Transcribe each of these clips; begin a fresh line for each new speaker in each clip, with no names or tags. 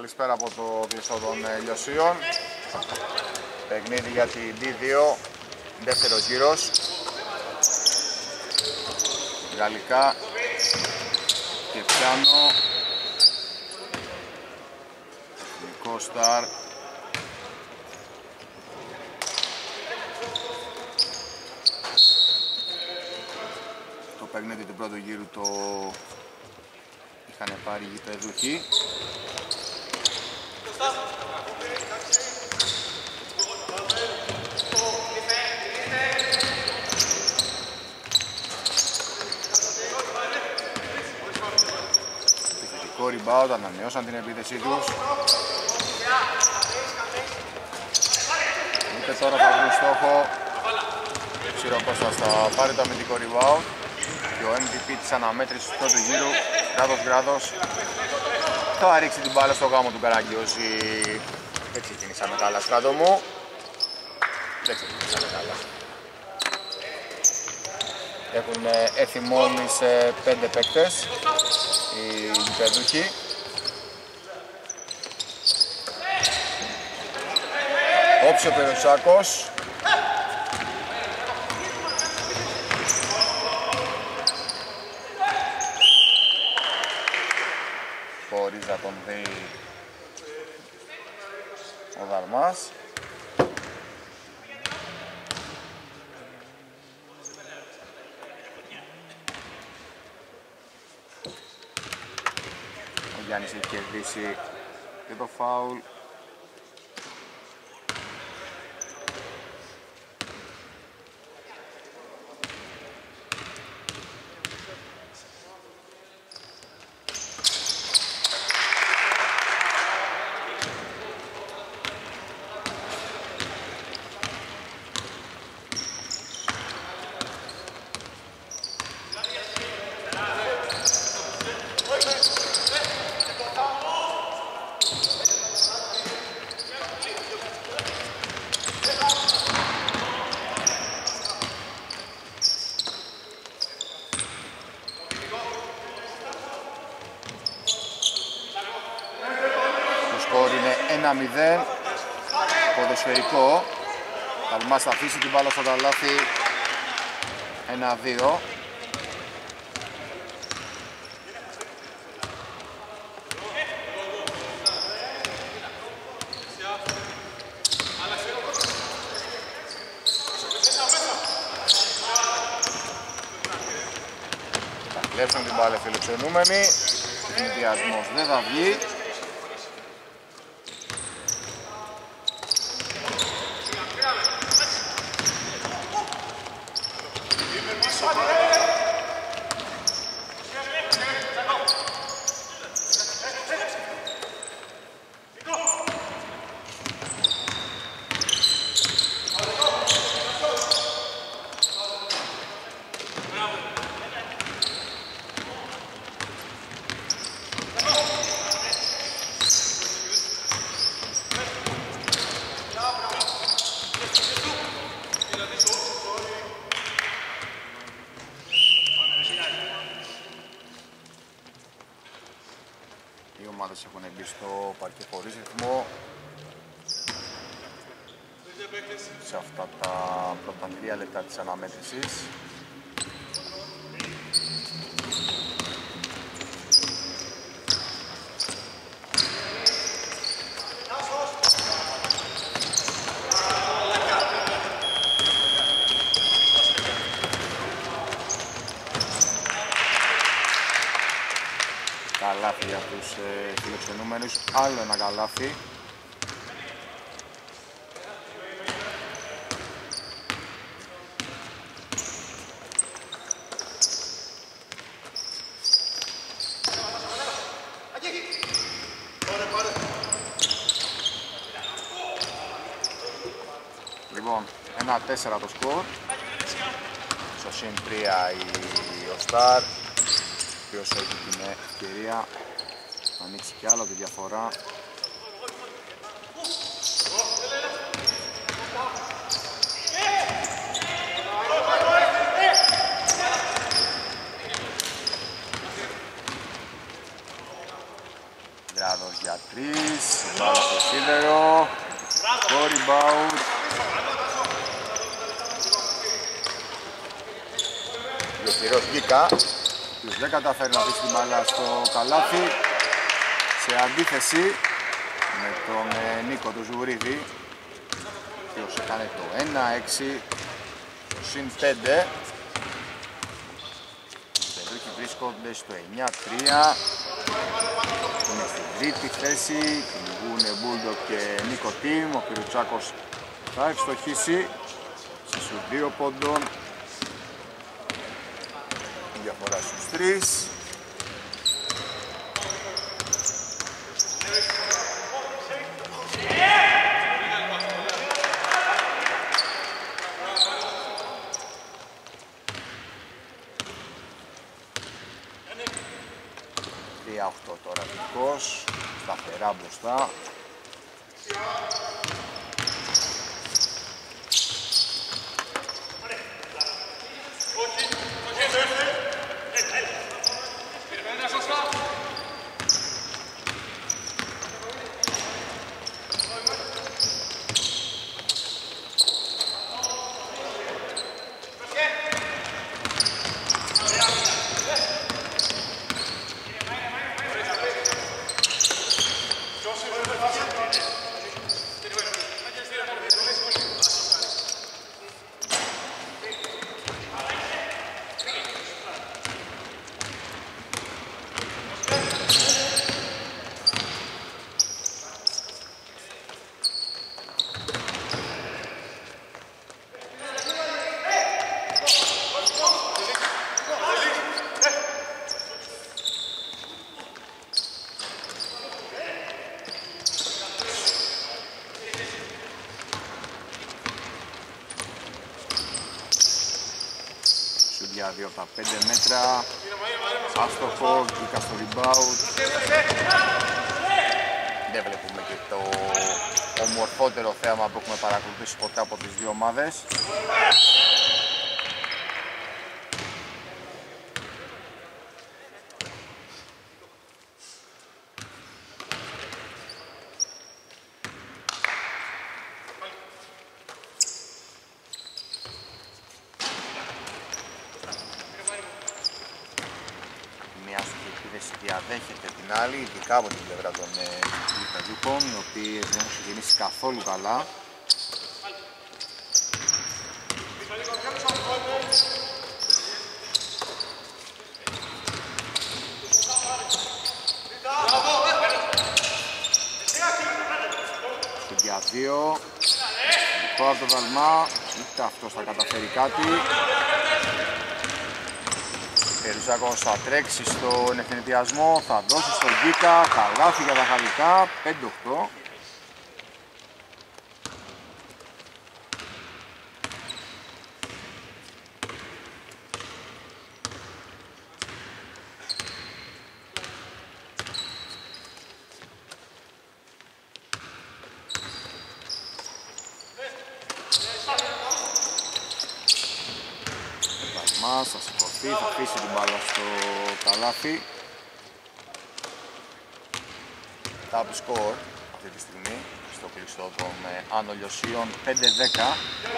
Καλησπέρα από το κλειστό των Λιωσίων. Παιχνίδι για την D2, δεύτερος γύρος. Γαλλικά και πιάνο. Εθνικό Σταρ. Το παιχνίδι του πρώτου γύρου το είχαν πάρει οι γηπεδούχοι. Επιθετικό rebound, ανανεώσαν την επίθεσή τους. Είτε τώρα θα βρουν στόχο. Σιροκώστας θα πάρει το αμυντικό rebound. Και ο MVP της αναμέτρησης του πρώτου γύρου, Γράδος, θα ρίξει την μπάλα στο γάμο του Καραγκιόζη. Δεν ξεκινήσαμε καλά, Στράτο μου. Δεν ξεκινήσαμε καλά. Έχουν έρθει μόνοι σε 5 παίκτες οι γηπεδούχοι. Όψε ο Περουσάκος. Χωρίς να τον δει ο Δαρμάς. Ο Γιάννης έχει κερδίσει και το φάουλ. Το 1-0, ποδοσφαιρικό. Καλμάς θα αφήσει την μπάλα στο καλάθι. 1-2. Θα κλέψουν την μπάλα φιλοξενούμενοι. Συνδυασμός δεν θα βγει. Οι ομάδες έχουν μπει στο παρκέ χωρίς ρυθμό σε αυτά τα πρώτα 3 λεπτά της αναμέτρησης. Καλάθι για τους φιλοξενούμενους, άλλο ένα καλάθι. Λοιπόν, 1-4 το σκορ. Στο συν 3 ο Σταρ, ο οποίος έχει την ευκαιρία να ανοίξει κι άλλο τη διαφορά. Γράδος για 3, μπάλα στο σίδερο, το rebound. Ο Χειρός Γκίκα, ποιος δεν καταφέρει να αφήσει την μπάλα στο καλάθι, σε αντίθεση με τον Νίκο του Ζουρίδη, ο οποίος έκανε το 1-6, το συν 5. Οι βρίσκονται στο 9-3, είναι στην τρίτη θέση, κυνηγούν Μπούλντοκ και Νίκο Τιμ. Ο Πιρουτσάκος θα ευστοχίσει σε σου 2 πόντων, διαφορά στους 3. Τώρα δικός, σταθερά μπροστά. Για 2 από τα 5 μέτρα, άστοχο, βγήκα στο rebound. Δεν βλέπουμε και το ομορφότερο θέαμα που έχουμε παρακολουθήσει ποτέ από τις δύο ομάδες. Διαδέχεται την άλλη, ειδικά από την πλευρά των Λιπεδούκων, οι οποίοι δεν έχουν ξεκινήσει καθόλου καλά. Για 2, δικό από το Δαλμά, ούτε αυτός θα καταφέρει κάτι. Περουσάκος θα τρέξει στον ευθυνητιασμό, θα δώσει στον Γκίκα, καλάθι για τα χαλικά, 5-8. Θα σηκωθεί, θα αφήσει την μπάλα στο καλάθι. Top score αυτή τη στιγμή στο κλειστό των Άνω Λιωσίων, 5-10.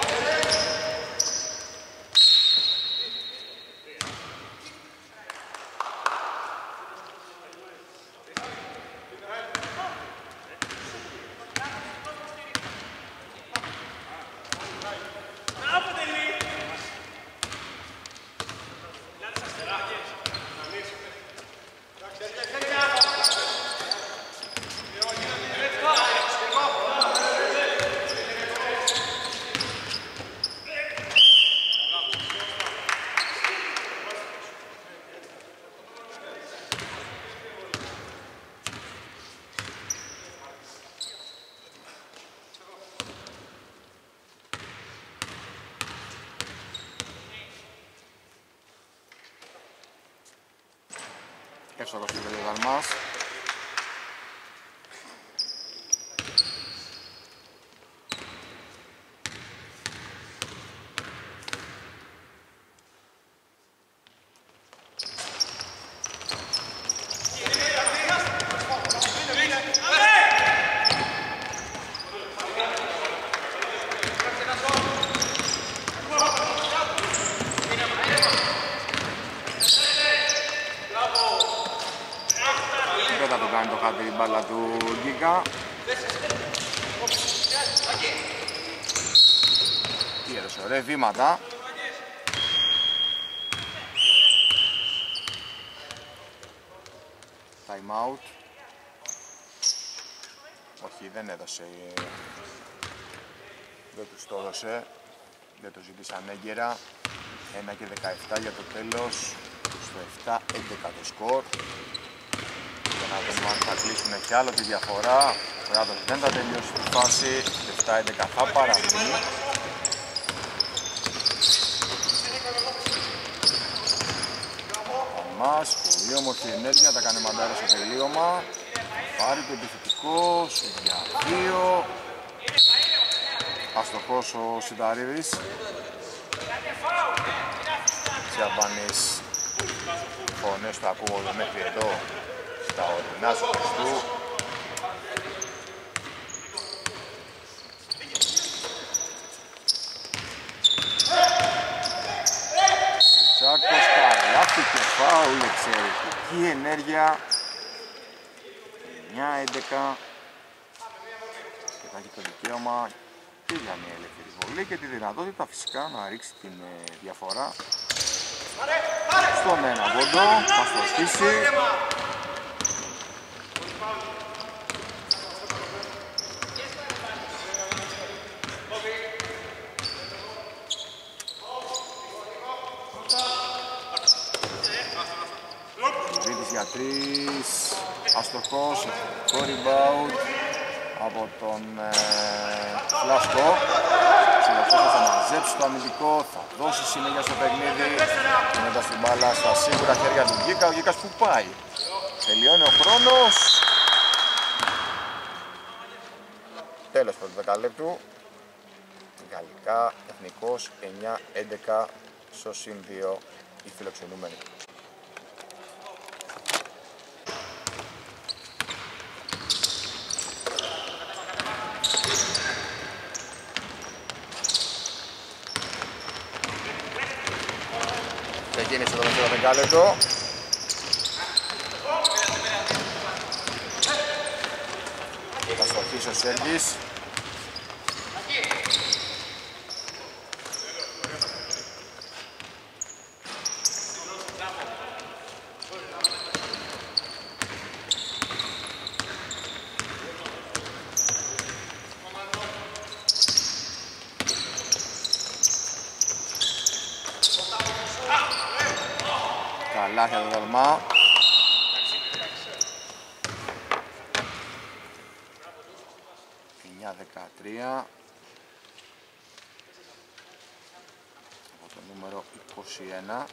Εύστοχος του Δαλμάς. κάνει το χατήρι μπάλα του Γκίκα. Τι έδωσε, ωραία βήματα. Time out. Όχι, δεν έδωσε. Δεν τους το έδωσε. Δεν το ζήτησαν έγκαιρα. 1 και 17 για το τέλος. Στο 7-11 το σκορ. Για να δούμε αν θα κλείσουν κι άλλο τη διαφορά. Ο Ράδος δεν θα τελειώσει τη φάση. 7-11 θα παραμείνει. Μας, πολύ όμορφη ενέργεια, τα κάνει μαντάρα στο τελείωμα. Πάρει το επιθετικό, για 2. Αστοχός ο Σιταρίδης. Τσιαμπάνης, φωνές του ακούγονται μέχρι εδώ, στα ορεινά του Χριστού. Τσάκος, καλάθι και φάουλ, εξαιρετική ενέργεια. 9-11 και θα έχει το δικαίωμα και για μια ελεύθερη βολή και τη δυνατότητα φυσικά να ρίξει την διαφορά στον ένα πόντο. Θα στοχίσει. Για 3, αστοχός, το rebound από τον Φλάσκο. Συνεχώς θα μαζέψει το αμυντικό, θα δώσει συνέχεια στο παιχνίδι, δίνοντας την μπάλα στα σίγουρα χέρια του Γκίκα. Ο Γκίκας που πάει, τελειώνει ο χρόνος. Τέλος πρώτου δεκαλέπτου. Γαλλικά, εθνικός, 9-11 στο συν 2 οι φιλοξενούμενοι. Ξεκίνησε το δεύτερο δεκάλεπτο. Θα στοχίσει ο Σέργης. Καλάθια το δαλμά. Εννιά 13 από το νούμερο 21.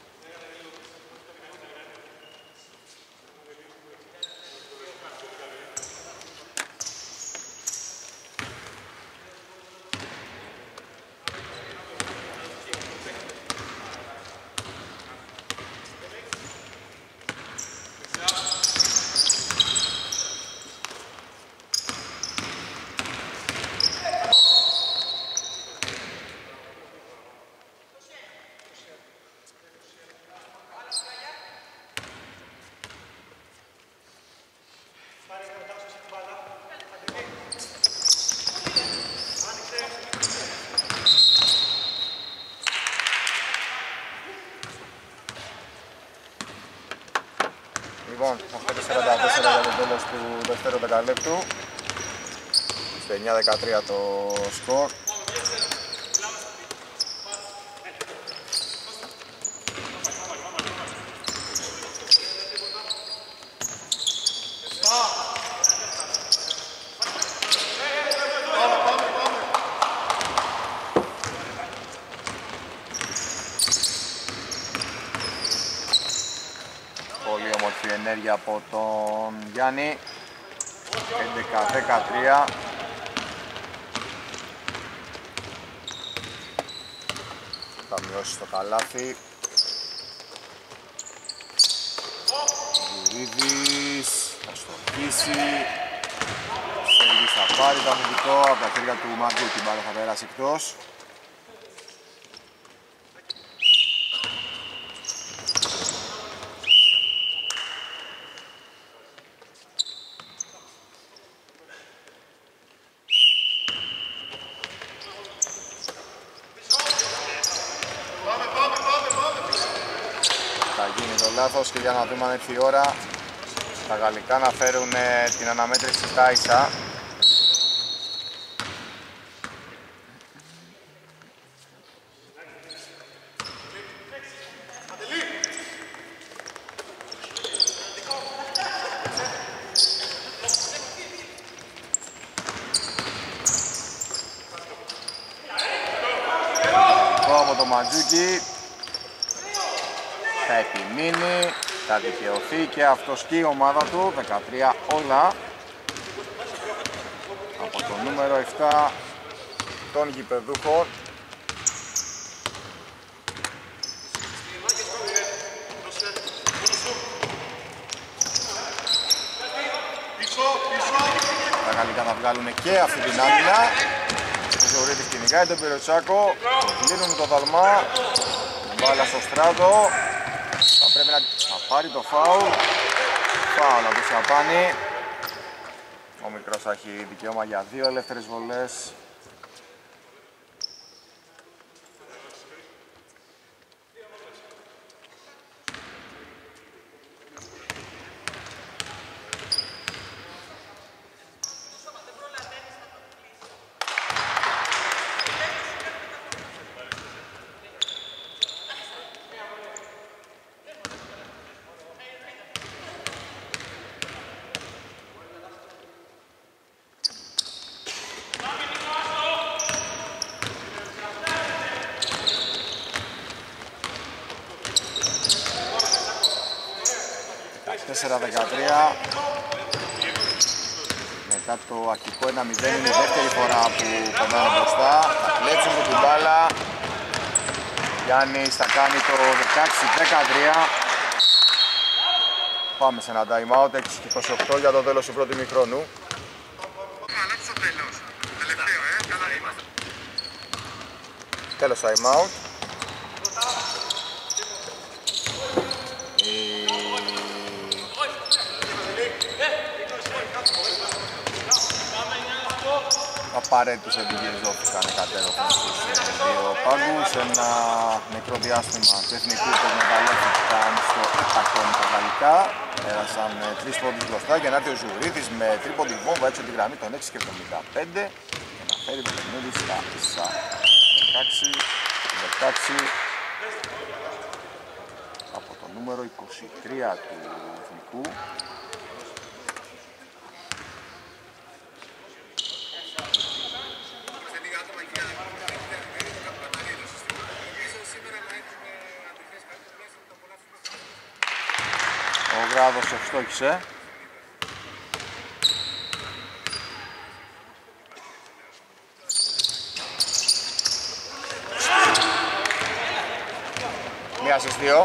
Λοιπόν, 8-44 για το τέλος του δεύτερου δεκαλέπτου. Στο 9-13 το σκορ. Ενέργεια από τον Γιάννη. 11-13. Θα μειώσει το καλάθι. Γουρίδης θα στοχίσει. Σέργης θα πάρει το αμυντικό από τα χέρια του Μαγκού. Την μπάλα θα περάσει εκτός. λάθος και για να δούμε αν έρθει η ώρα τα γαλλικά να φέρουν την αναμέτρηση στα ίσα. Από το Μαντζούκι θα επιμείνει, θα δικαιωθεί και αυτός και η ομάδα του, 13 όλα από το νούμερο 7 των γηπεδούχων. Τα γαλλικά θα βγάλουν και αυτή την άμυνα. Ο Ζωρίδης κυνηγάει τον Πυροτσάκο, κλείνουν το δαλμά, μπάλα στο Στράτο, θα πρέπει να πάρει το φάουλ, φάουλ από το Σαπάνη. Ο μικρός θα έχει δικαίωμα για 2 ελεύθερες βολές. Μετά το αρχικό 1-0 είναι η δεύτερη φορά που περνάνε μπροστά. Θα κλέψουν την μπάλα. Γιάννης θα κάνει το 16-13. Πάμε σε ένα time out, 6-28 για το τέλος του πρώτου ημιχρόνου. Τέλος time out. Απαραίτητους οδηγίες δόθηκαν κατέροχα στους δύο πάγκους. Ένα μικρό διάστημα του εθνικού μεταλλεύτηκαν στο υπαρχόνι τα γαλλικά. Πέρασαν 3 πόντους μπροστά για να έρθει ο Ζουρίδης με τρίποντη βόμβα έξω τη γραμμή των 6,75 και να φέρει το παιχνίδι στα ίσα. 16 από το νούμερο 23 του εθνικού. Ο Γράδος ευστόχησε. Μία στις δύο.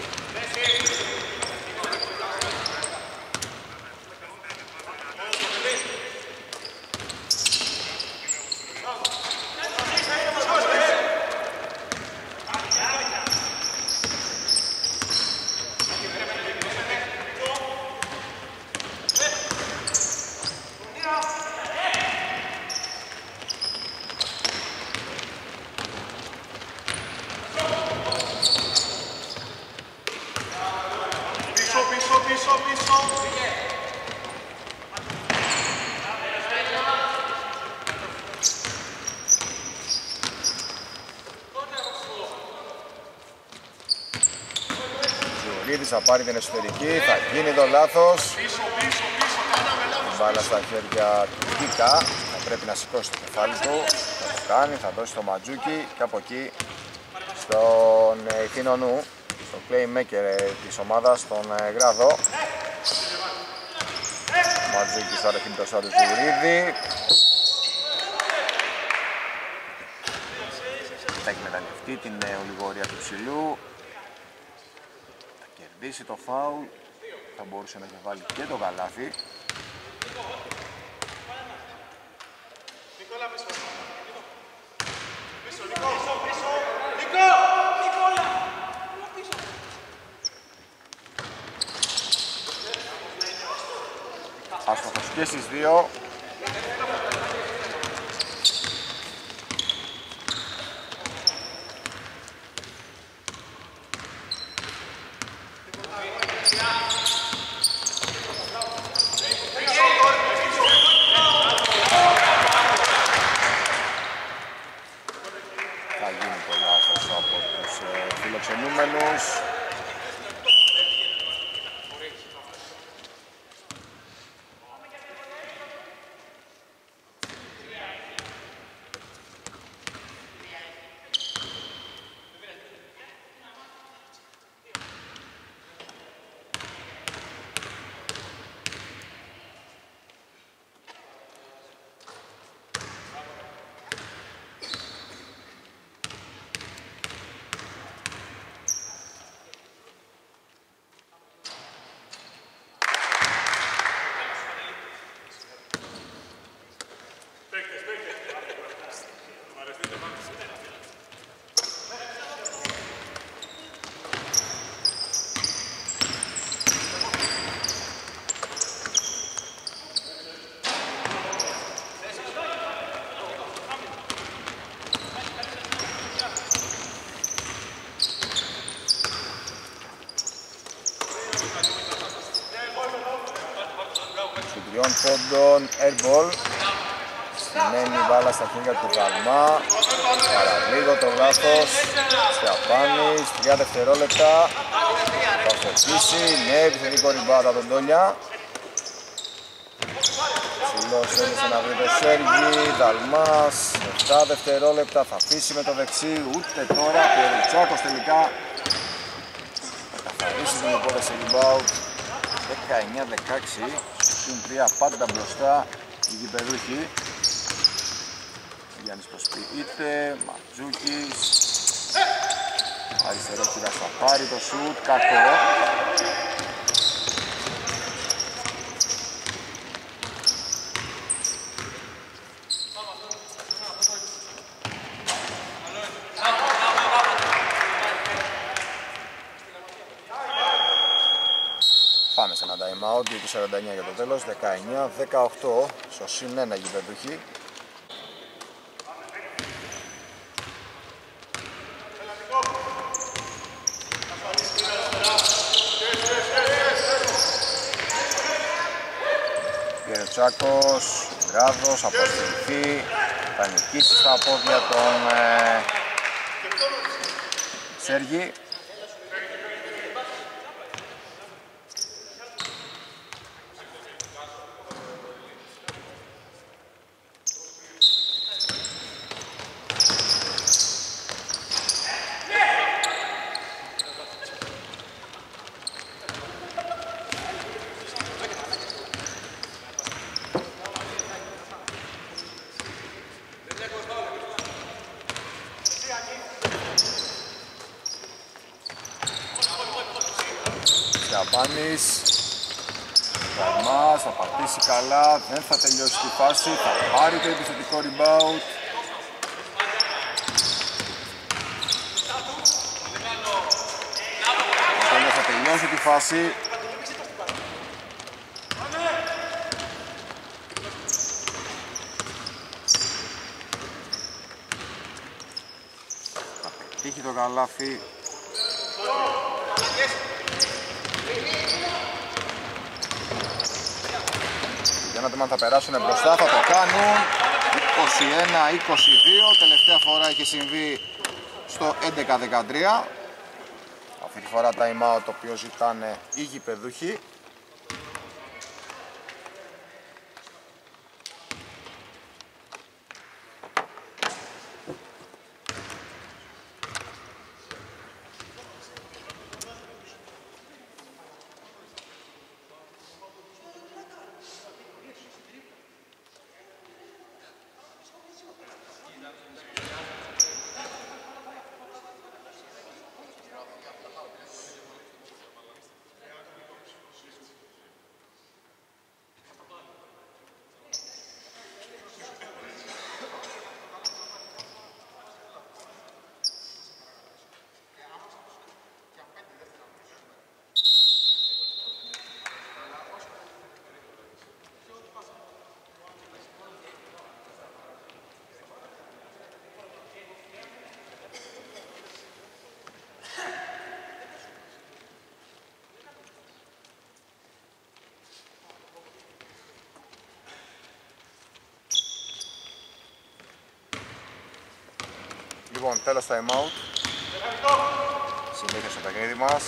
Θα πάρει την εσωτερική, θα γίνει το λάθος. Την μπάλα στα χέρια του Κίκα, θα πρέπει να σηκώσει το κεφάλι του. Θα το κάνει, θα δώσει το Μαντζούκι και από εκεί στον Ηθήνονου, στο playmaker της ομάδας, τον Γράδο. Ο Μαντζούκης θα ρεχεί μπροστά του Ζουρίδη. Θα εκμεταλλευτεί την ολιγορία του ψηλού. Κερδίσει το φάουλ, θα μπορούσε να έχει βάλει και το καλάθι. Άστοχος και στις δύο. Σου 3 πόντων, airball. Μένει η μπάλα στα χέρια του Γαλμά. Παραλίγο το λάθος. Στιαπάνης, 3 δευτερόλεπτα. Θα φωτίσει, ναι, επιθετικό rebound από τον Τόλια. Ψηλός έλυσε να βρει το Σέργι, Δαλμάς, 7 δευτερόλεπτα, θα αφήσει με το δεξί, ούτε τώρα, Περουτσάκος τελικά θα καθαρίσει την υπόθεση rebound. 19-16, στην 3 πάντα μπροστά οι γηπεδούχοι. Γιάννης προσποιείται, Ματζούκης, αριστερό κυράς θα πάρει το σουτ, κακό. Πάμε σε ένα time out, 2:49 για το τέλος, 19-18, στο συν 1 γηπεδούχοι. Πιερτσάκος, Γκράδος, αποστηλθεί, θα νικήσει στα πόδια τον Σέργη. Στιαπάνης, Γαρμάς, θα πατήσει καλά, δεν θα τελειώσει τη φάση, θα πάρει το επιθετικό rebound. Οπότε θα τελειώσει τη φάση. Θα πετύχει το καλάθι. Για να δούμε αν θα περάσουν μπροστά, θα το κάνουν. 21-22, τελευταία φορά είχε συμβεί στο 11-13. Αυτή τη φορά time out το οποίο ζητάνε οι γηπεδούχοι. Λοιπόν, τέλος time out. Συνέχεια στο παιχνίδι μας.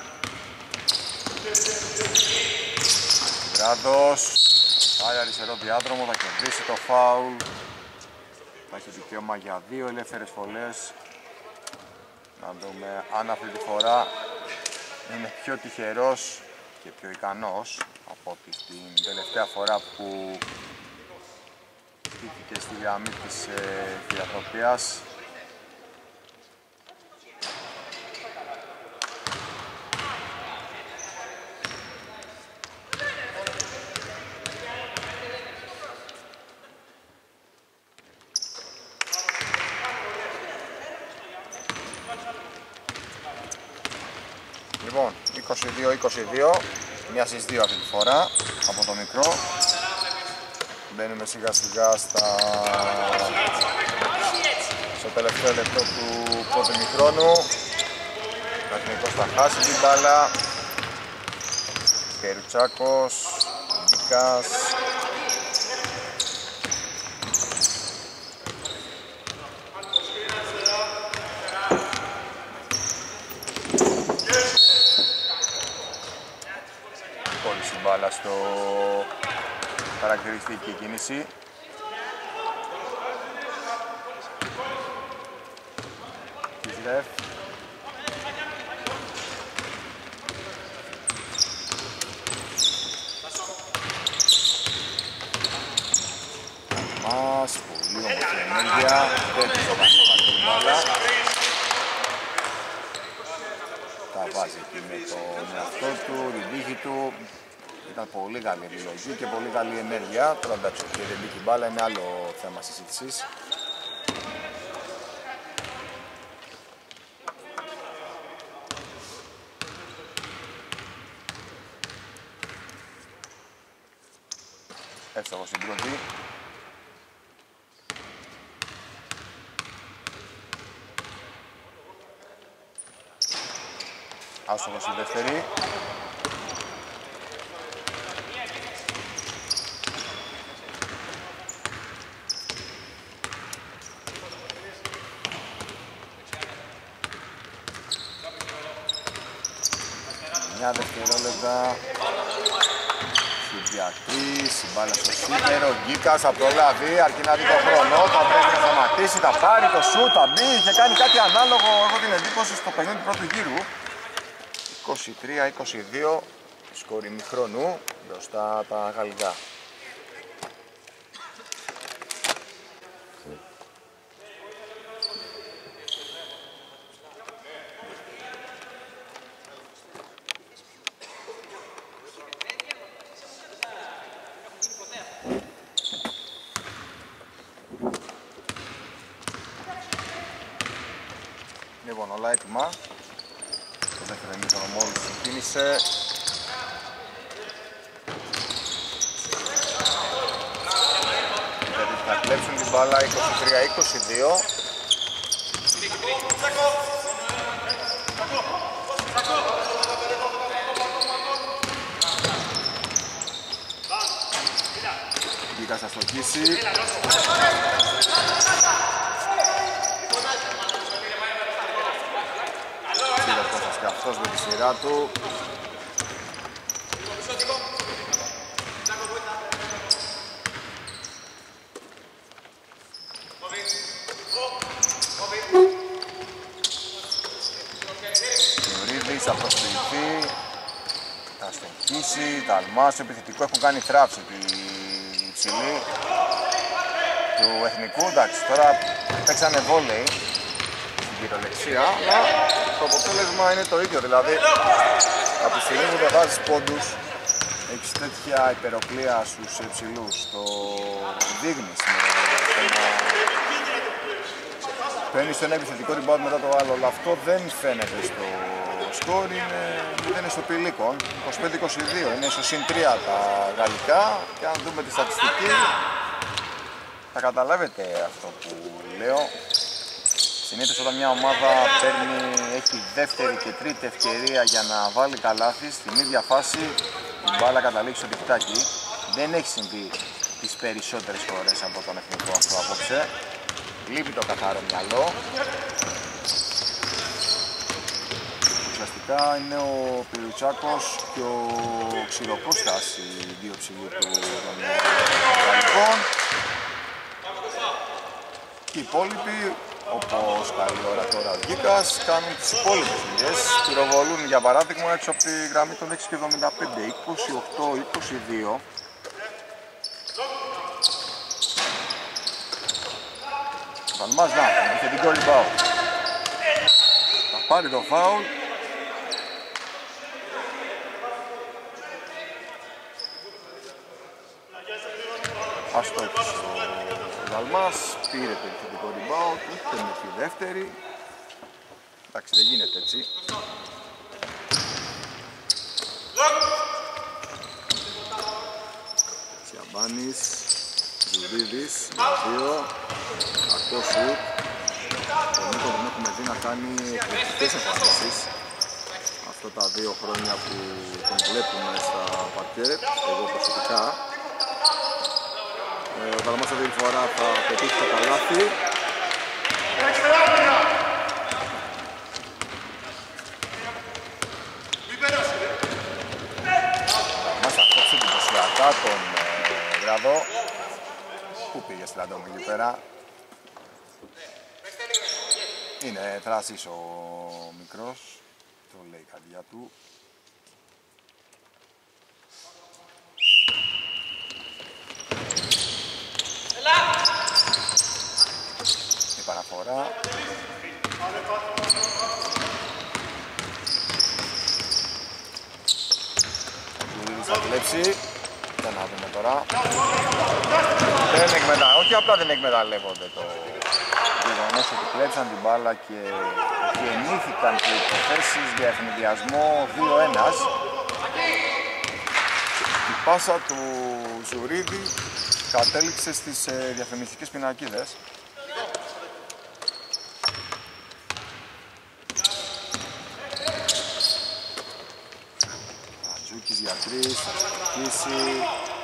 Γκράδος. Πάει αριστερό διάδρομο, θα κερδίσει το φάουλ. Θα έχει δικαίωμα για 2 ελεύθερες βολές. Να δούμε αν αυτή τη φορά είναι πιο τυχερός και πιο ικανός από ότι την τελευταία φορά που χτύπηκε στη γραμμή της φιλανθρωπίας. Λοιπόν, 22-22, μία στις 2 αυτή τη φορά από το μικρό. Μπαίνουμε σιγά σιγά στο τελευταίο λεπτό του πρώτου ημιχρόνου. Ο Εθνικός θα χάσει την μπάλα. Περουτσάκος, Γκίκας. Κόλλησε η μπάλα στο χαρακτηριστική κίνηση. Κιζρεφ. Μας, πολύ όμορφη ενέργεια. Δεν της το κάνει την μπάλα. Τα βάζει εκεί με τον εαυτό του, την τύχη του. Ήταν πολύ καλή επιλογή και πολύ καλή ενέργεια. Τώρα εντάξει, και δεν μπήκε η μπάλα, είναι άλλο θέμα συζήτησης. Εύστοχος στην πρώτη. Άστοχος στην δεύτερη. Μια δευτερόλεπτα. Διακρίς, η μπάλα στο σούτερ, ο Γκίκας θα προλάβει, αρκεί να δει το χρόνο, θα πρέπει να σταματήσει, θα πάρει το σουτ, θα μπει, είχε κάνει κάτι ανάλογο, έχω την εντύπωση, στο παιχνίδι του πρώτου γύρου. 23-22, σκορ ημιχρόνου, μπροστά τα γαλλικά. Λοιπόν, όλα έτοιμα. Το δεύτερο ημίχρονο μόλις ξεκίνησε. Γιατί θα κλέψουν την μπάλα 23-22. Γκίκας θα στοχίσει. Και αυτός με τη σειρά του. Ιωρίδης θα προσποιηθεί, θα στοχίσει, Ταλμάς, επιθετικό, έχουν κάνει θράψη τη υψηλή του εθνικού. Εντάξει, τώρα παίξανε βόλεϊ στην κυριολεξία, αλλά το αποτέλεσμα είναι το ίδιο, δηλαδή από τη στιγμή που δεν βάζεις πόντους, έχεις τέτοια υπεροπλία στους υψηλούς, το δείχνεις με το παίρνεις το ένα επιθετικό rebound μετά το άλλο, αλλά αυτό δεν φαίνεται στο σκορ, είναι στο πηλίκον, 25-22, είναι στο συν 3 τα γαλλικά και αν δούμε τη στατιστική θα καταλάβετε αυτό που λέω. Συνήθως όταν μια ομάδα έχει δεύτερη και τρίτη ευκαιρία για να βάλει καλάθι, στην ίδια φάση η μπάλα καταλήξει στο δικτάκι. Δεν έχει συμβεί τις περισσότερες φορές από τον εθνικό αυτό απόψε. Λείπει το καθαρό μυαλό. Ουσιαστικά είναι ο Πυρουτσάκος και ο Ξηροκώστας οι δύο ψηλοί του των γαλλικών. Και οι υπόλοιποι, όπως καλή ώρα τώρα ο Γκίκας, κάνουν τις υπόλοιπες δουλειές. Πυροβολούν για παράδειγμα έξω από τη γραμμή των 6,75, 28-22. Ταλμάς να, επιθετικό rebound. Θα πάρει το φάουλ. Αστόχησε ο Ταλμάς, πήρε το επιθετικό rebound, ούτε με τη δεύτερη. Εντάξει, δεν γίνεται έτσι. Τσιαμπάνης, Ζουρίδης, δύο, κακό σουτ. Τον Νίκο τον έχουμε δει να κάνει εκπληκτικές εμφανίσεις. Αυτό αυτά τα 2 χρόνια που τον βλέπουμε στα παρκέ, εγώ προσωπικά. Ο Δαλμάς αυτή τη φορά θα πετύχει το καλάθι. Μας θα κόψει εντυπωσιακά τον Γράδο. Πού πήγε Στραντόμ εκεί πέρα. Είναι θράσης ο μικρός, το λέει η καρδιά του. Η παραφορά. Θα κλέψει. Θα να δούμε τώρα. Όχι απλά δεν εκμεταλλεύονται το γεγονός ότι κλέψαν την μπάλα και γεννήθηκαν και υποθέσεις για ευνηδιασμό 2-1. Η πάσα του Ζουρίδη κατέληξε στις διαφημιστικές πινακίδες. Ατζούκης για 3, θα στοχίσει.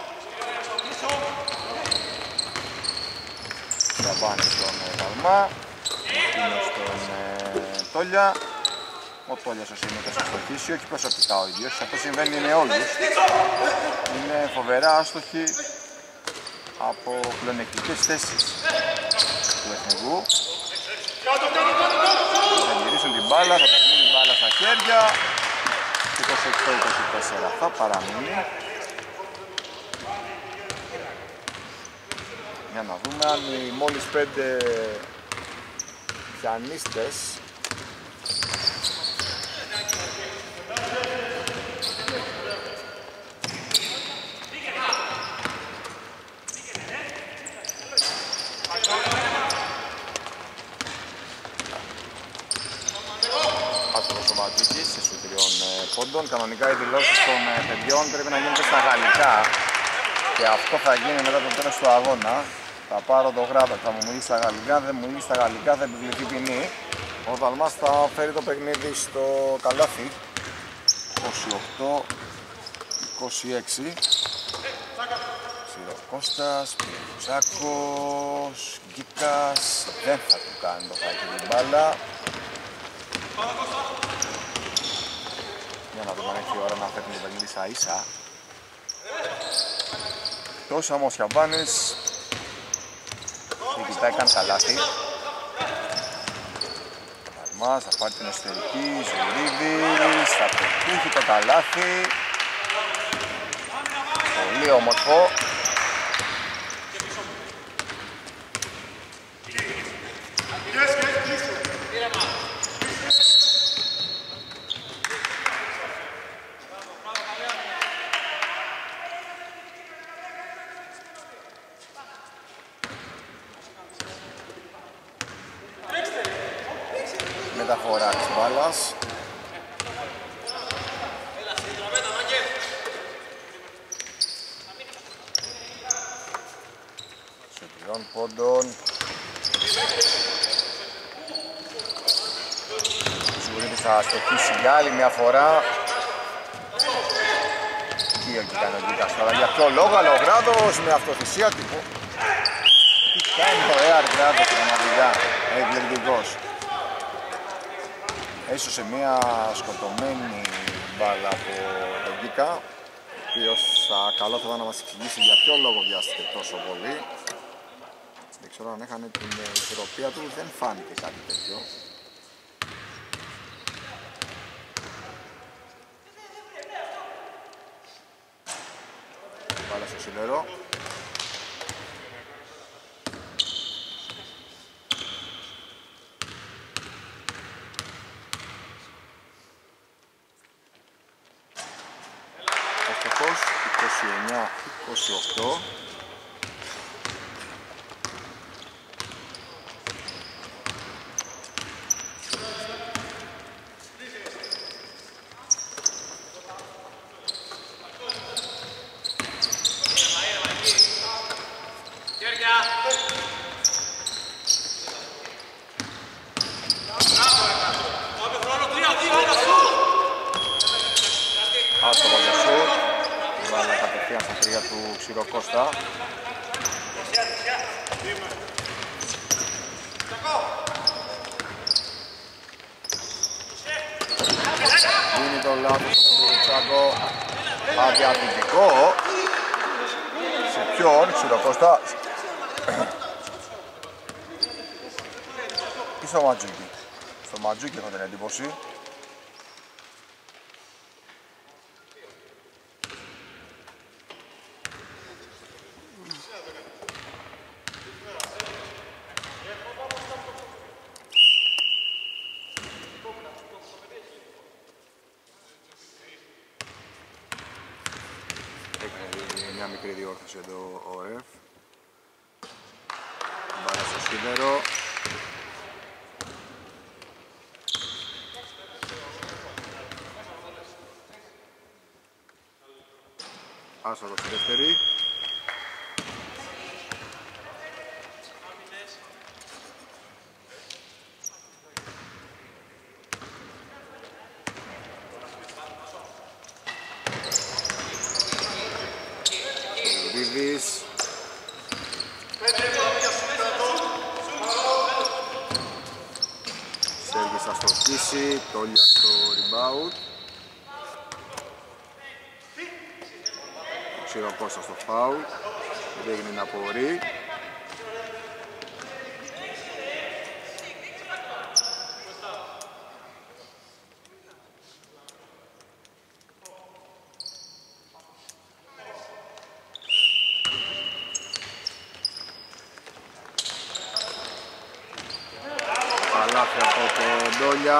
Σαμπάνη στον Δαλμά, εκείνος στον Τόλια. Ο Τόλιας ο Σίμητας θα στοχίσει, όχι προσωπικά ο ίδιος, αυτό συμβαίνει με όλους. Είναι φοβερά άστοχοι από πλεονεκτικές θέσεις του εθνικού. Θα γυρίσουν την μπάλα, θα πηγαίνει την μπάλα στα χέρια. 28-24 θα παραμείνει. Για να δούμε αν οι μόλις 5 πιανίστες Άστρος ο Ματζίκης σε σου 3 πόντων. Κανονικά οι δηλώσεις των παιδιών πρέπει να γίνονται στα γαλλικά και αυτό θα γίνει μετά το τέλος του αγώνα. Θα πάρω το Γράδο, θα μου μιλήσει στα γαλλικά, δεν μου μιλήσει στα γαλλικά, θα επιβληθεί ποινή. Ο Δαλμάς θα φέρει το παιχνίδι στο καλάθι. 28-26. Σιροκώστας, Πιρουτσάκος, Γκίκας, δεν θα του κάνει το χάκι την μπάλα. Για να δούμε αν έχει ώρα να φέρνει το παιχνίδι στα ίσα. Τόσο όμως Σιαμπάνης κοιτάει καν καλάθι. Δαλμάς θα πάρει την εσωτερική, Ζουρίδης, θα πετύχει το καλάθι. Πολύ όμορφο. Μεταφορά της μπάλας. Σε 3 πόντων. Ζουρίδης θα στοχίσει για άλλη μια φορά. Τι εκεί κάνει ο Γκίκας τώρα, για ποιο λόγο, αλλά ο Γράδος με αυτοθυσία τύπου. Τι κάνει το Air Γράδος πραγματικά, εκπληκτικός. Έσωσε μια σκοτωμένη μπάλα από τον Γκίκα, ο οποίος καλό θα ήταν να μας εξηγήσει για ποιο λόγο βιάστηκε τόσο πολύ. Δεν ξέρω αν έχανε την ισορροπία του, δεν φάνηκε κάτι τέτοιο. Μπάλα στο ξυλερό. Ευτυχώς 29-28. κατευθείαν στα χέρια του Ξηροκώστα. Γίνει το λάθος του Τσάκο. Αδιαθυντικό. Σε ποιον, Ξηροκώστα? Ή στο Ματζούκι? Στο Ματζούκι έχω την εντύπωση. Μια μικρή διόρθωση εδώ ο Ρεφ. Μπάλα στο σίδερο. Άσοδο στη δεύτερη. Λουδίδης. Σέργης θα στοχίσει, Τόλια στο rebound. Ξηροκώστα στο φάουλ, δεν έγινε να απορεί. Καλάθι από το Ντόλια.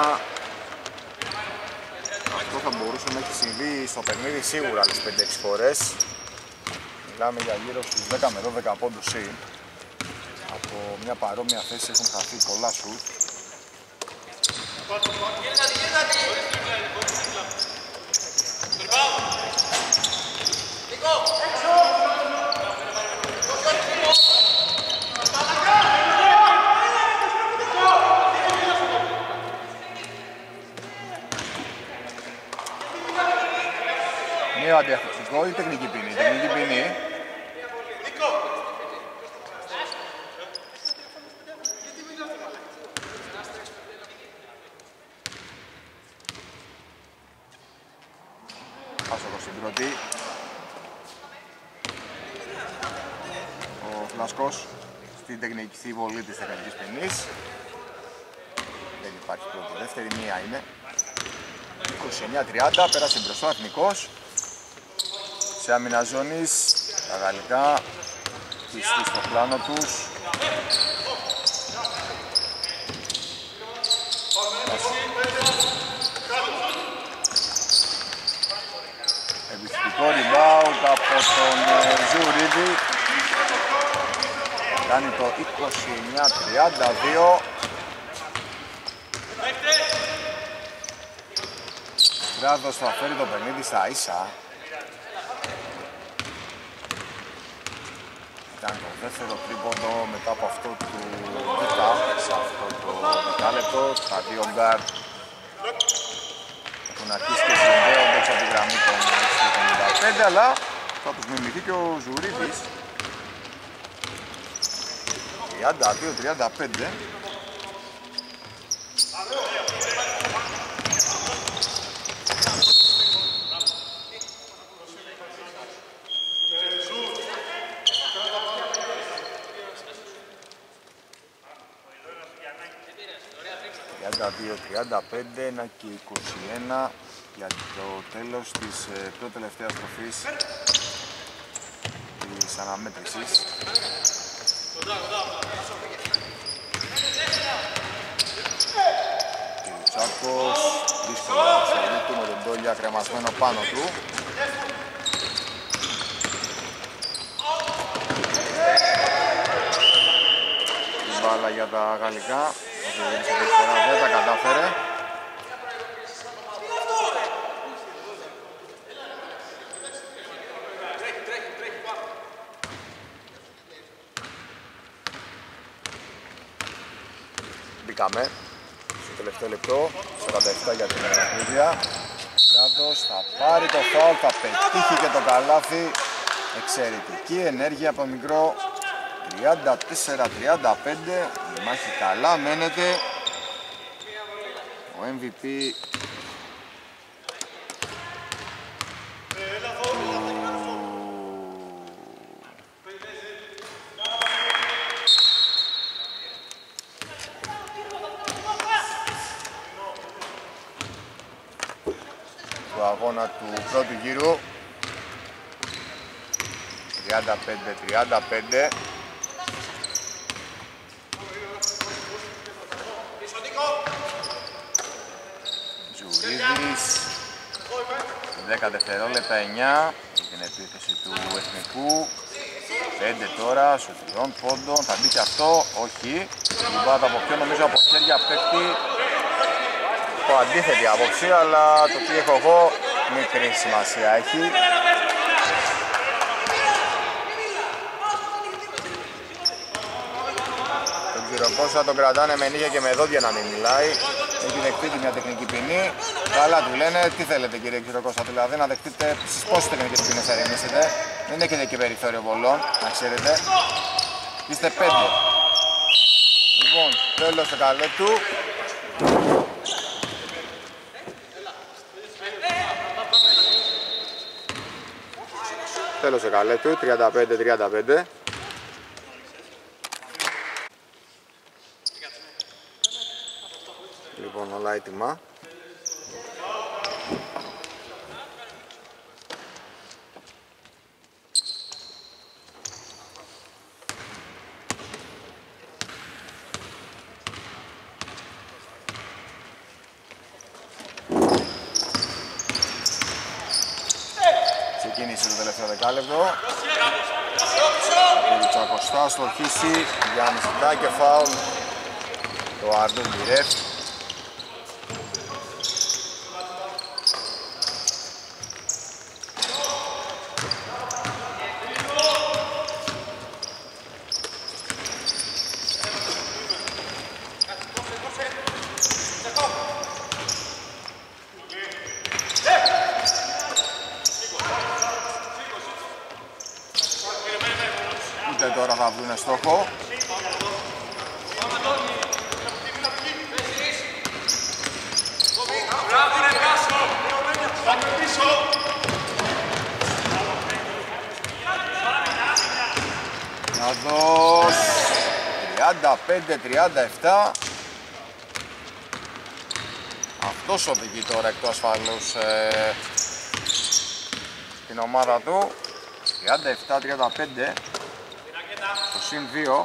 Αυτό θα μπορούσε να έχει συμβεί στο παιχνίδι σίγουρα άλλες 5-6 φορές. Μιλάμε για γύρω στους 10 με 12 πόντους συν. Από μια παρόμοια θέση έχουν χαθεί πολλά σουτ. Μία αντιαθλητικό ή τεχνική ποινή? Τεχνική ποινή. Άσοχο συγκροτή. Ο Φλασκός στην τεχνική βολή της τεχνικής ποινής. Δεν υπάρχει πρώτη, δεύτερη, μία είναι. 29-30, πέρασε μπροστά ο Εθνικός. Σε άμυνα ζώνης, τα γαλλικά, πιστοί στο πλάνο τους. Επιθετικό rebound από τον Ζουρίδη. Κάνει το 29-32. Κράτος θα φέρει το παιχνίδι στα ίσα. Ήταν το δεύτερο τρίποντο μετά από αυτό του Βίτα σε αυτό το δεκάλεπτο. Τα δύο γκάρτ έχουν αρχίσει και συνδέονται έξω από τη γραμμή των 55, αλλά θα τους μιμηθεί και ο Ζουρίδης. 32-35. ...32-35, 1 και 21 για το τέλος της πρώτης τελευταίας στροφής της αναμέτρησης. Κυριτσάκος, δύσκολο να ξελίττει με τον Ντόλια κρεμασμένο πάνω του. Η μπάλα για τα γαλλικά. Δεν τα κατάφερε. Μπήκαμε στο τελευταίο λεπτό, 47 για την παιχνίδια. Κράτος θα πάρει το φάουλ, θα πετύχει και το καλάθι. Εξαιρετική ενέργεια από μικρό. 34-35. Η μάχη καλά μένεται. Ο MVP του αγώνα του πρώτου γύρου. 35-35. Ζουρίδης 10 δευτερόλεπτα 9 για την επίθεση του Εθνικού. 5 τώρα, σου 3 πόντων, θα μπει και αυτό, όχι. Λουμπάτα από ποιο, νομίζω από χέρια παίκτη. Το αντίθετη άποψη, αλλά το τι έχω εγώ μικρή σημασία έχει. Τον Ξηροκώστα τον κρατάνε με νύχια και με δόντια να μην μιλάει. Έχει δεχτεί μια τεχνική ποινή. Καλά του λένε, τι θέλετε κύριε Ξηροκώστα, δηλαδή να δεχτείτε στις πόσες τεχνικές ποινές θα ρεμίσετε. Δεν έχετε και περιθώριο πολλών, να ξέρετε. Είστε 5. Λοιπόν, τέλος το καλέ του. Τέλος το καλέ του, 35-35. Λοιπόν, όλα έτοιμα. Ξεκίνησε το τελευταίο δεκάλεπτο. Ο Τσακωστάς στο χύσει, Γιάννης ζητά και φάουλ. Το Αρντούν Μπιρεφ. Τώρα θα βγουν στόχο. Να δώσ' 35-37. Αυτός οδηγεί τώρα εκ του ασφαλούς την ομάδα του. 37-35. Το συν 2.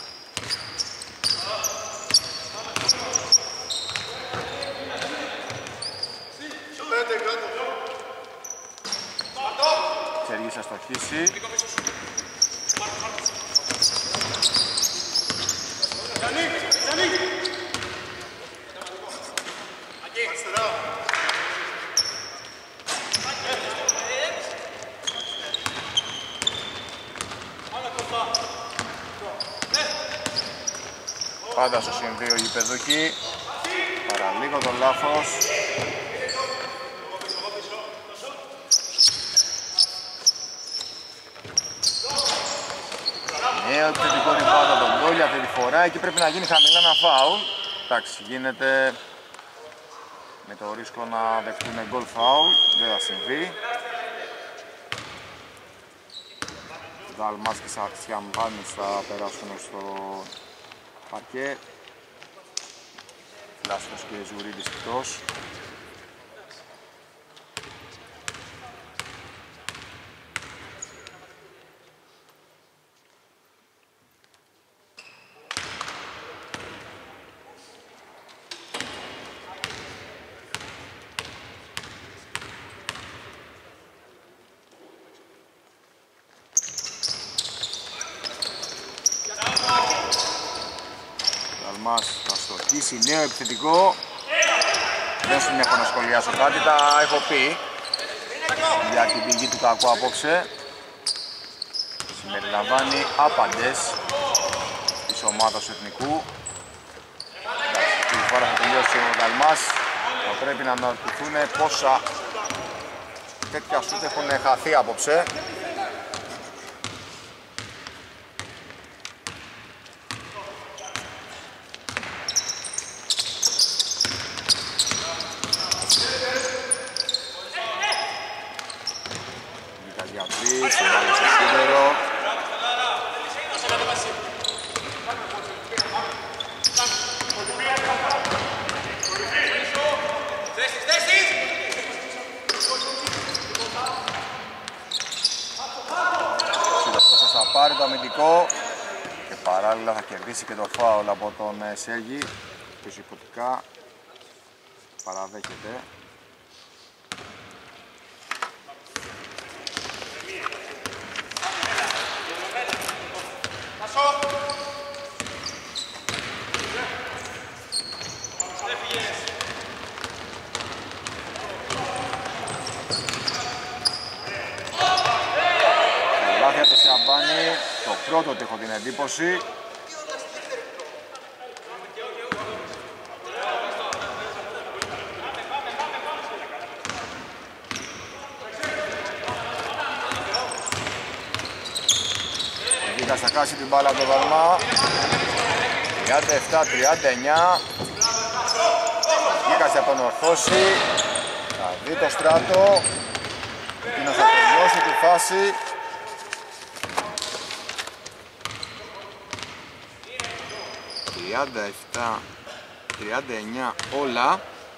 Ξεργής θα στοχίσει. Πάντα στο συν 2 γηπεδούκοι. Παραλίγο το λάθος. Νέο επιθετικό ριμπάουντ τον Γκόλι αυτή τη φορά. Εκεί πρέπει να γίνει χαμηλά ένα φάουλ. Εντάξει, γίνεται με το ρίσκο να δεχτούν γκολ φάουλ. Δεν θα συμβεί. Δαλμάς και Σιαμπάνης θα περάσουν στο παρκέ. Λάστος και Ζουρίδης εκτός. Θα στοχίσει, νέο επιθετικό. Δεν σου έχω να σχολιάσω κάτι, τα έχω πει για την πηγή του κακού απόψε. Συμπεριλαμβάνει άπαντες της ομάδας του Εθνικού. Την φορά θα τελειώσει ο Δαλμάς. Θα πρέπει να αναρωτηθούν πόσα τέτοια σούτ έχουν χαθεί απόψε. πάρει το αμυντικό και παράλληλα θα κερδίσει και το φάουλ από τον Σέργη, που υποτικά παραδέχεται. Λάθεια του Σιαμπάνη, το πρώτο του έχω την εντύπωση. Θα χάσει την μπάλα από το Βαρμά. 37-39. Γίκας θα τον ορθώσει. Θα δει το Στράτο. Εκείνος θα τελειώσει τη φάση. 37-39 όλα.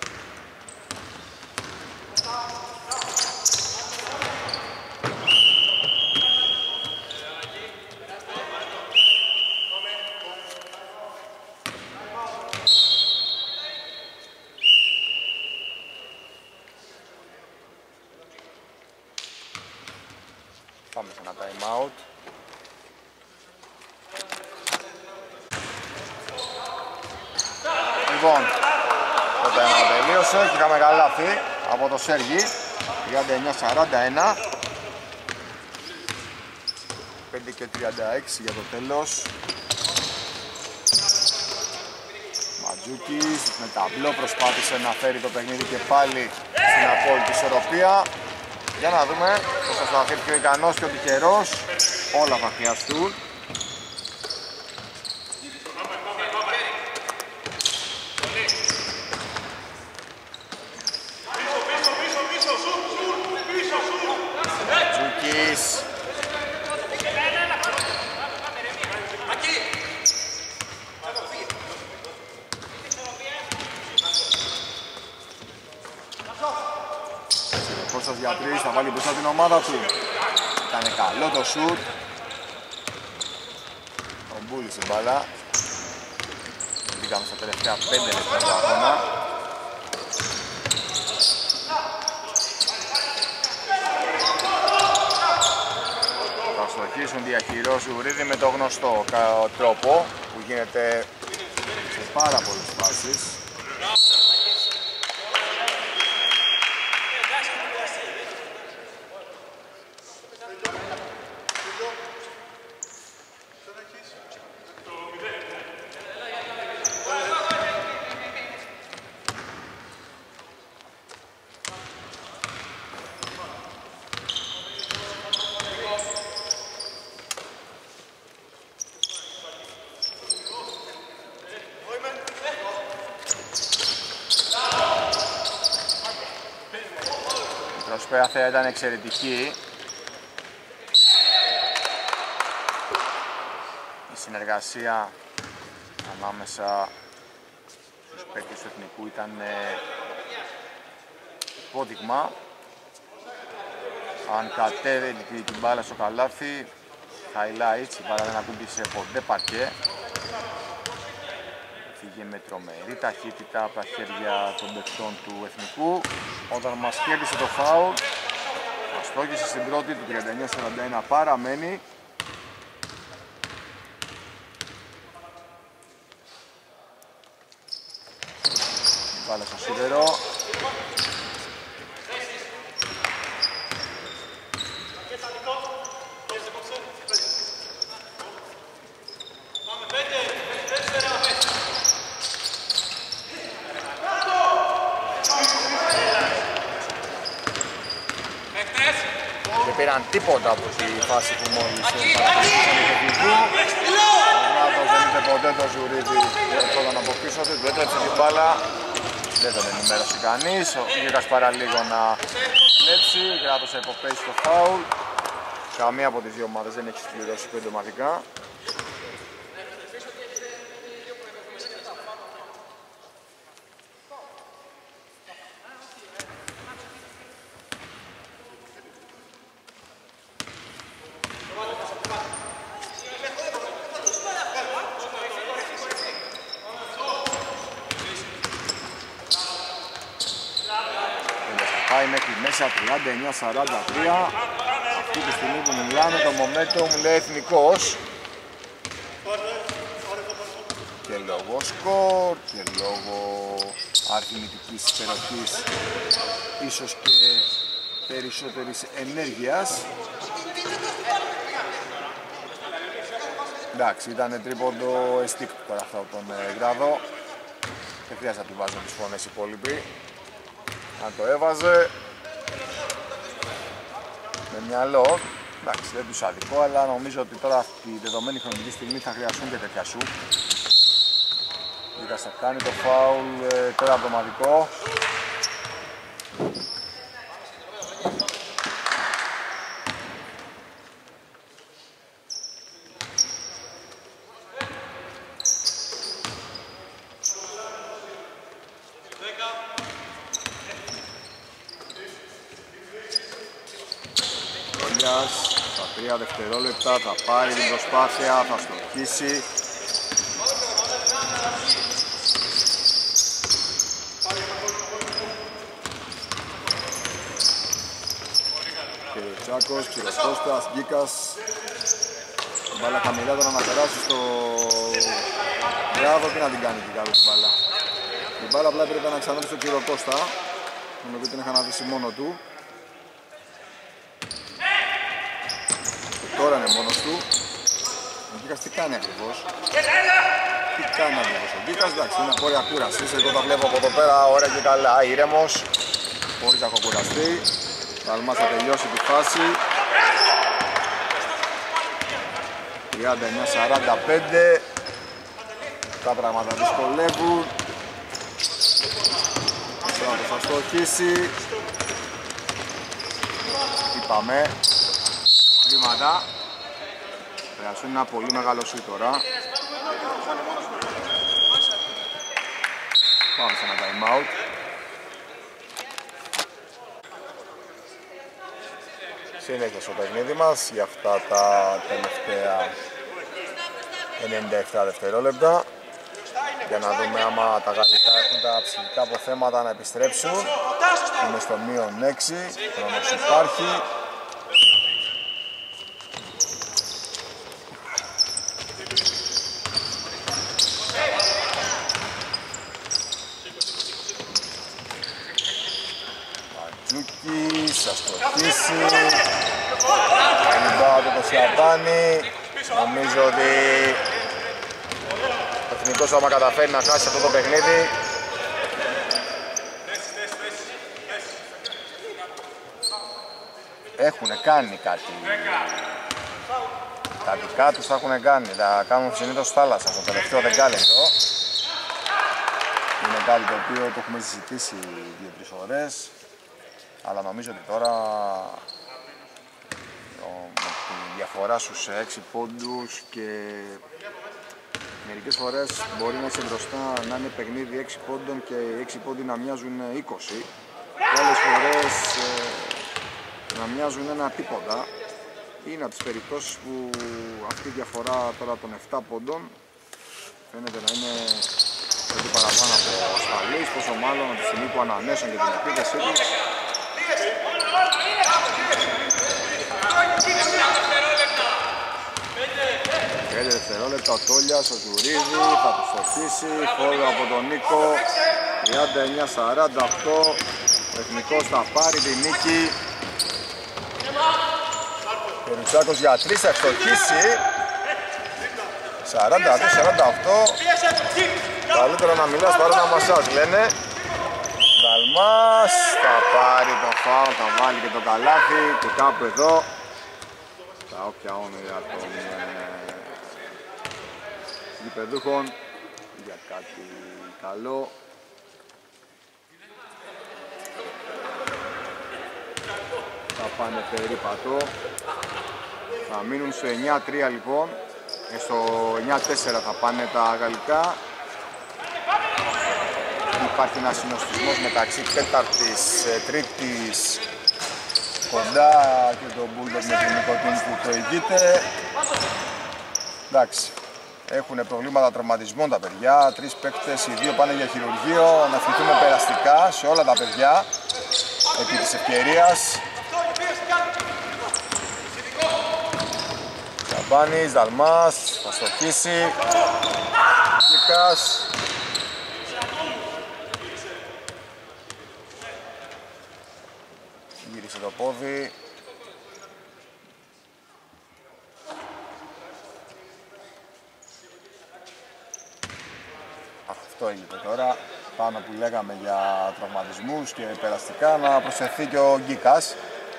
Πάμε σε ένα time out. Λοιπόν, το time out τελείωσε και είχαμε καλάθι από το Σέργη. 39-41. 5 και 36 για το τέλος. Ματζούκης με ταμπλό προσπάθησε να φέρει το παιχνίδι και πάλι στην απόλυτη ισορροπία. Για να δούμε πως θα φέρει πιο ικανός και ο τυχερός. Όλα θα χρειαστούν. Ματζούκης. Κώστας για τρεις, θα βάλει μπροστά την ομάδα του. Ήταν καλό το σουτ. Τον μπούλησε μπάλα. Μπήκαμε στα τελευταία 5 λεπτά του αγώνα. Θα στοχίσουν διαχειρός Ουρίδη με το γνωστό τρόπο που γίνεται σε πάρα πολλές φάσεις. Η προσπάθεια ήταν εξαιρετική. Η συνεργασία ανάμεσα στους παίκτες του Εθνικού ήταν υπόδειγμα. Αν κατέβαινε την μπάλα στο καλάθι, highlights, η μπάλα δεν ακούμπησε ποτέ παρκέ. Φύγε με τρομερή ταχύτητα από τα χέρια των παικτών του Εθνικού. Όταν μας κέρδισε το φάουλ, μας στόχισε στην πρώτη του 39-41, παραμένει. Βάλε στο σίδερο. Πήραν τίποτα από τη φάση που μόλις παρακολουθήσαν το Εθνικού. Ο Γράδος δεν είπε ποτέ το Ζουρίδι όταν από πίσω του, δεν έτρεψε την μπάλα. Δεν τον ενημέρωσε κανείς. Ο Γίγας παραλίγο να κλέψει, ο Γράδος θα υποπέσει το φάουλ. Καμία από τις δύο ομάδες δεν έχει συμπληρώσει 5 ομαδικά. μέσα, 39-43. Αυτή τη στιγμή που μιλάμε το momentum λέει Εθνικός. Και λόγω σκορ και λόγω αριθμητικής υπεροχής, ίσως και περισσότερης ενέργειας. Εντάξει, ήταν τρίποντο εστίκ τώρα αυτό από τον Γράδο. Δεν χρειάζεται να του βάζουν τις φωνές οι υπόλοιποι. Αν το έβαζε με μυαλό, εντάξει, δεν τους αδικό, αλλά νομίζω ότι τώρα αυτή η δεδομένη χρονική στιγμή θα χρειαστούν και τέτοια σου. Δίκας θα κάνει το φάουλ τώρα αυτοματικό. Στα 3 δευτερόλεπτα θα πάρει την προσπάθεια, θα στοχίσει. Τσάκος, Ξηροκώστας, Γκίκας. Την μπάλα χαμηλά τώρα να περάσει στο Γράδο, τι να την κάνει την κάτω την μπάλα. Την μπάλα απλά πρέπει να ξανάρθει στο Ξηροκώστα, τον οποίο την είχα να δει μόνο του. Και τώρα είναι μόνος του. Ο Γκίκας τι κάνει ακριβώς. Τι κάνει ακριβώς ο Γκίκας, εντάξει, είναι απόρρια κούρασης. Εγώ τα βλέπω από εδώ πέρα, ωραία και καλά, ήρεμος, χωρίς να έχω κουραστεί. Αλμάς θα τελειώσει τη φάση. 39-45. Τα πράγματα δυσκολεύουν. Τώρα θα στοχίσει. Είπαμε. Βήματα. Χρειαστούν ένα πολύ μεγάλο σου τώρα. Πάμε σε ένα time out. Συνέχεια στο παιχνίδι μας για αυτά τα τελευταία 97 δευτερόλεπτα, για να δούμε άμα τα γαλλικά έχουν τα ψυχικά αποθέματα να επιστρέψουν. Είναι στο μείον 6, χρόνος υπάρχει. Ματζούκης, θα στοχίσει. Λιμπάω το Σιαπάνι. Νομίζω ότι ο Εθνικός άμα καταφέρει να χάσει αυτό το παιχνίδι, έχουν κάνει κάτι. Τα δικά τους θα έχουν κάνει, τα κάνουν συνήθως θάλασσα στο τελευταίο δεκάλεπτο. Είναι κάτι το οποίο το έχουμε συζητήσει 2-3 φορές, αλλά νομίζω ότι τώρα με τη διαφορά στους 6 πόντους και μερικές φορές μπορεί να είσαι μπροστά να είναι παιχνίδι 6 πόντων και οι 6 πόντοι να μοιάζουν 20 και άλλες φορές να μοιάζουν ένα τίποτα. Είναι από τις περιπτώσεις που αυτή η διαφορά τώρα των 7 πόντων φαίνεται να είναι πολύ παραπάνω από ασφαλής, πόσο μάλλον από τη στιγμή που ανανέσουν και την επίθεσή τους. 5 δευτερόλεπτα ο Τόλιας, ο Ζουρίδη θα του στοχίσει, φόρο από τον Νίκο. 39-48, ο Εθνικός θα πάρει τη νίκη. Ο Ρουτσάκος για 3 θα στοχίσει. 42-48. Καλύτερα να μιλάς παρά να μασάς λένε. Δαλμάς θα πάρει το φάουλ, θα βάλει και το καλάθι και κάπου εδώ τα όποια όνειρα των γηπεδούχων για κάτι καλό. Θα πάνε περίπατο. Θα μείνουν στο 9-3 λοιπόν. Στο 9-4 θα πάνε τα γαλλικά. Υπάρχει ένας συνοστισμός μεταξύ τέταρτης, τρίτης κοντά και τον Bulldog με την Νικοτίνη που προηγείται. Εντάξει, έχουν προβλήματα τραυματισμών τα παιδιά, 3 παίκτες, οι 2 πάνε για χειρουργείο, να ευχηθούμε περαστικά σε όλα τα παιδιά. επί της ευκαιρίας. Καμπάνης, Δαλμάς, θα στοχίσει. Γκίκας. Γύρισε το πόδι. Αυτό έγινε τώρα. Πάνω που λέγαμε για τραυματισμούς και περαστικά, να προσθεθεί και ο Γκίκας.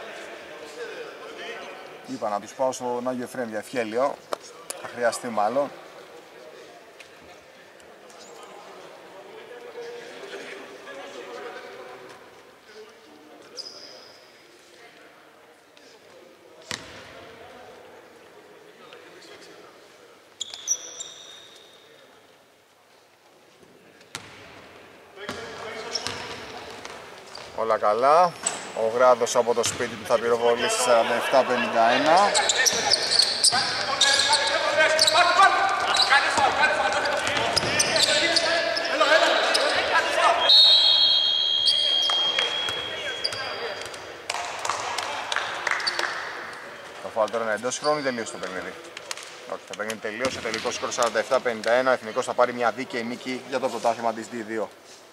Είπα να τους πάω στον Άγιο Εφραίμ για ευχέλιο. Θα χρειαστεί μάλλον. Όλα καλά. Ο Γράδος από το σπίτι του θα πυροβολήσει 47-51. Το φάουλ τώρα είναι εντός χρόνου ή τελείωσε το παιχνίδι? Όχι, το παιχνίδι τελείωσε. Τελικό σκορ 47-51. Ο Εθνικός θα πάρει μια δίκαιη νίκη για το πρωτάθλημα της D2.